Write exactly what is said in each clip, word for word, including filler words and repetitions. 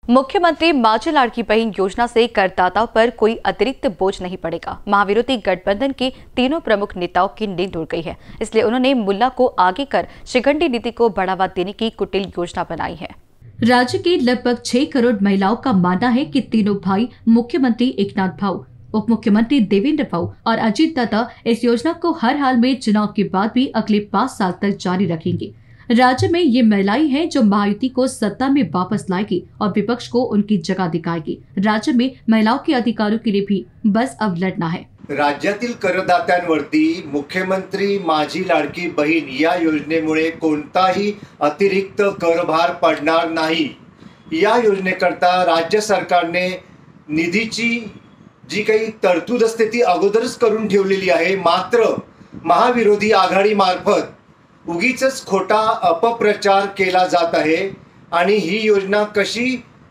मुख्यमंत्री माझी लाड़की बहन योजना से करदाताओं पर कोई अतिरिक्त बोझ नहीं पड़ेगा। महाविरोधी गठबंधन के तीनों प्रमुख नेताओं की नींद उड़ गई है, इसलिए उन्होंने मुल्ला को आगे कर शिखंडी नीति को बढ़ावा देने की कुटिल योजना बनाई है। राज्य की लगभग छह करोड़ महिलाओं का मानना है कि तीनों भाई मुख्यमंत्री एकनाथ भाऊ, उप मुख्यमंत्री देवेंद्र भाऊ और अजीत दादा इस योजना को हर हाल में चुनाव के बाद भी अगले पाँच साल तक जारी रखेंगे। राज्य में ये महिलाएं हैं जो महायुति को सत्ता में वापस लाएगी और विपक्ष को उनकी जगह दिखाएगी। राज्य में महिलाओं के अधिकारों के लिए भी बस अब लड़ना है। राज्यातील करदात्यांवरती मुख्यमंत्री माझी लाडकी बहीण या योजनेमुळे कोणताही अतिरिक्त करभार पडणार नाही। या योजनेकरता राज्य सरकारने निधीची जी काही तरतूद असते ती अगोदरच करून ठेवलेली आहे। मात्र महाविरोधी आघाडी मार्फत उगीचच खोटा अपप्रचार केला जात आहे आणि ही योजना कशी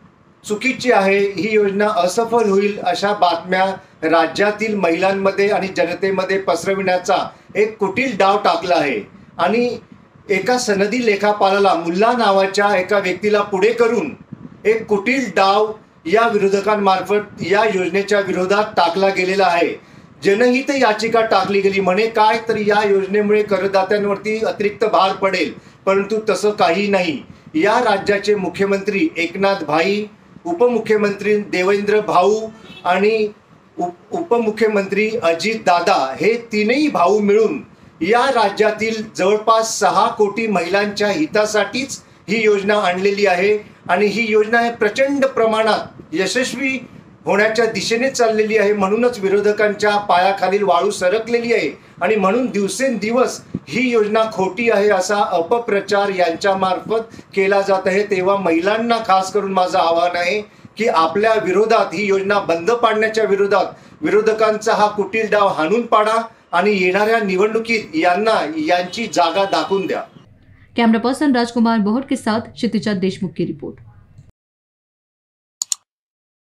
चुकीची आहे, ही योजना असफल होईल अशा बातम्या राज्यातील महिलांमध्ये आणि जनतेमध्ये पसरविण्याचा एक कुटील डाव टाकला आहे। आणि एका सनदी लेखापालाला मुल्ला नावाच्या एका व्यक्तीला पुढे करून एक कुटील डाव या विरोधकांमार्फत या योजनेच्या विरोधात टाकला गेलेला आहे। जनहित याचिका टाकली गेली, म्हणे काय तर या योजनेमुळे करदात्यांवरती अतिरिक्त भार पडेल, परंतु तसं काही नाही। या राज्याचे मुख्यमंत्री एकनाथ भाई, उपमुख्यमंत्री देवेंद्र भाऊ आणि उपमुख्यमंत्री अजित दादा हे तीनही भाऊ मिळून या राज्यातील जवळपास सहा कोटी महिलांच्या हितासाठीच ही योजना आणलेली आहे। आणि ही योजना प्रचंड प्रमाणात यशस्वी होण्याच्या दिशेने चाललेली आहे। म्हणूनच विरोधकांच्या पायाखालील वाळू सरकलेली आहे आणि म्हणून दिवसेंदिवस ही योजना खोटी आहे असा अपप्रचार यांच्या मार्फत केला जात आहे। तेव्हा महिलांना खास करून माझं आवाहन आहे की आपल्या विरोधात ही योजना बंद पाडण्याच्या विरोधात विरोधकांचा हा कुटील डाव हाणून पाडा आणि येणाऱ्या निवडणुकीत यांना यांची जागा दाखवून द्या। कैमरा पर्सन राजकुमार बोहट के साथ क्षितिजा देशमुख की रिपोर्ट।